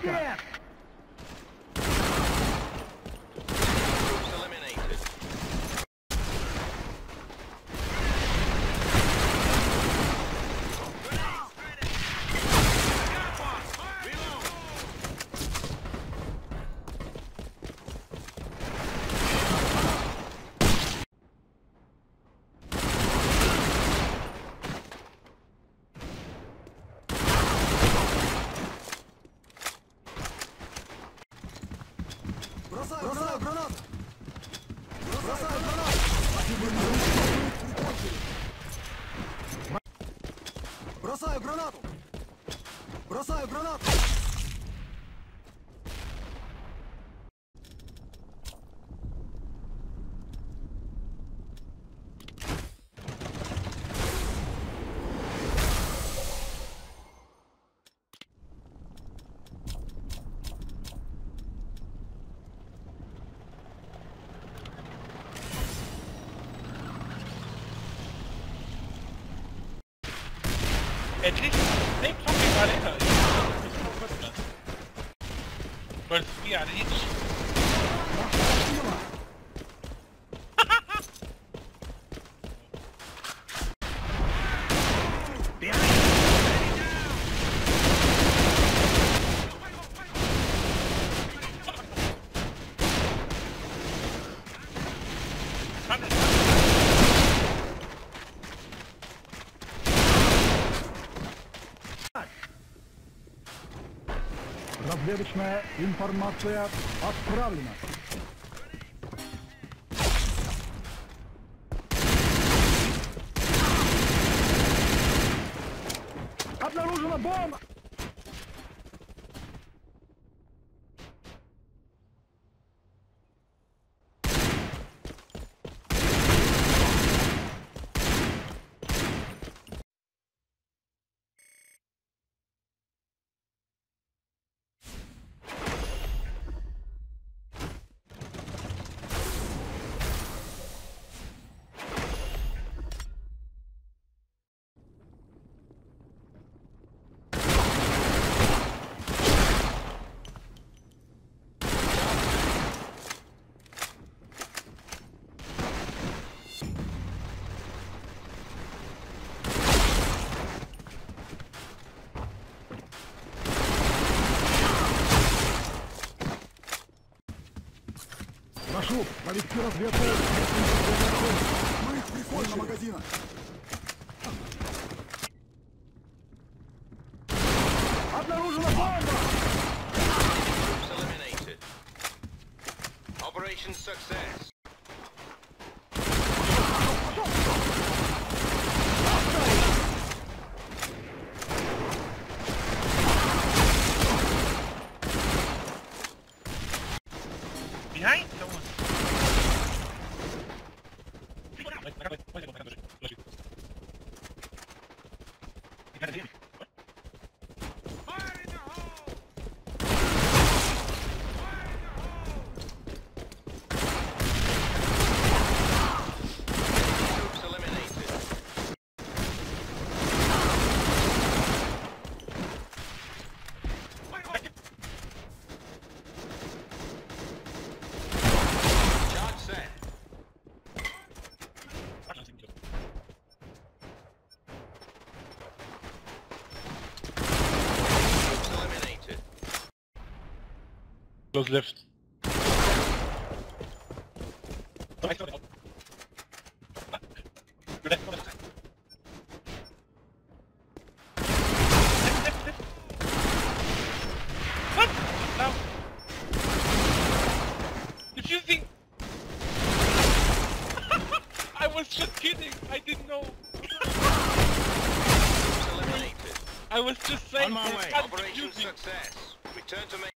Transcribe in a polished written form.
Молодец! Бросаю гранату! Бросаю гранату! Бросаю гранату! Бросаю гранату! At least they fucking got in her. But we are each. Разведочная информация отправлена. Обнаружена бомба! Прошу, провести разведку. Мы их прикончили. Магазина. Обнаружена бомба! Eliminated. Operation success. Behind someone. Troops eliminated. Charge set. Troops eliminated. Close left. What? Now. If you think I was just kidding, I didn't know. Troops eliminated. I was just saying. On my they way. can't Operation defuse me. success. Return to main.